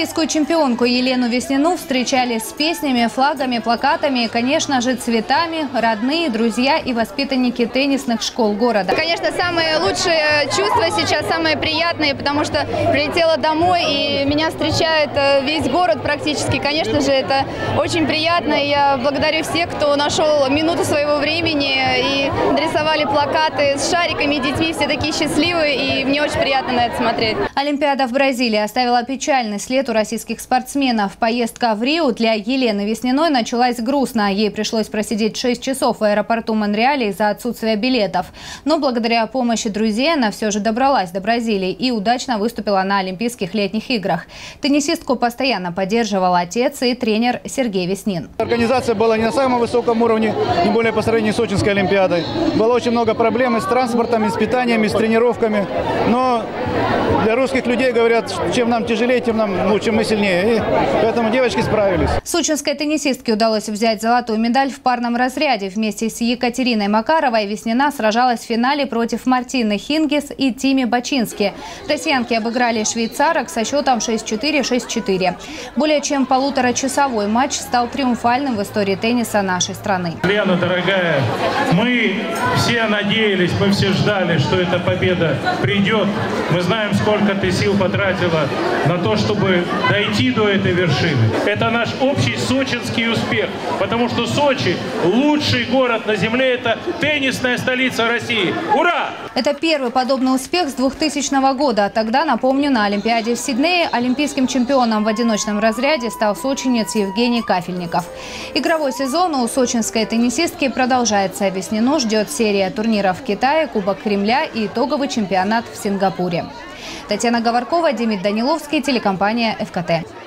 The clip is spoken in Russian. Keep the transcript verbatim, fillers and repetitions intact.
Олимпийскую чемпионку Елену Веснину встречали с песнями, флагами, плакатами и, конечно же, цветами родные, друзья и воспитанники теннисных школ города. Конечно, самые лучшие чувства сейчас, самые приятные, потому что прилетела домой и меня встречает весь город практически. Конечно же, это очень приятно. И я благодарю всех, кто нашел минуту своего времени и нарисовали плакаты с шариками, детьми. Все такие счастливые, и мне очень приятно на это смотреть. Олимпиада в Бразилии оставила печальный след у российских спортсменов. Поездка в Рио для Елены Весниной началась грустно. Ей пришлось просидеть шесть часов в аэропорту Монреаля из-за отсутствия билетов. Но благодаря помощи друзей она все же добралась до Бразилии и удачно выступила на Олимпийских летних играх. Теннисистку постоянно поддерживал отец и тренер Сергей Веснин. Организация была не на самом высоком уровне, тем более по сравнению с Сочинской Олимпиадой. Было очень много проблем и с транспортом, и с питанием, и с тренировками. Но для русских людей говорят, чем нам тяжелее, тем нам лучше, мы сильнее. И поэтому девочки справились. Сочинской теннисистке удалось взять золотую медаль в парном разряде. Вместе с Екатериной Макаровой Веснина сражалась в финале против Мартины Хингис и Тими Бачински. Россиянки обыграли швейцарок со счетом шесть четыре — шесть четыре. Более чем полуторачасовой матч стал триумфальным в истории тенниса нашей страны. Лена, дорогая, мы все надеялись, мы все ждали, что эта победа придет. Мы знаем, сколько ты сил потратила на то, чтобы дойти до этой вершины. Это наш общий сочинский успех, потому что Сочи – лучший город на земле, это теннисная столица России. Ура! Это первый подобный успех с двухтысячного года. Тогда, напомню, на Олимпиаде в Сиднее олимпийским чемпионом в одиночном разряде стал сочинец Евгений Кафельников. Игровой сезон у сочинской теннисистки продолжается. Веснину ждет серия турниров в Китае, Кубок Кремля и итоговый чемпионат в Сингапуре. Татьяна Говоркова, Демид Даниловский, телекомпания эф ка тэ.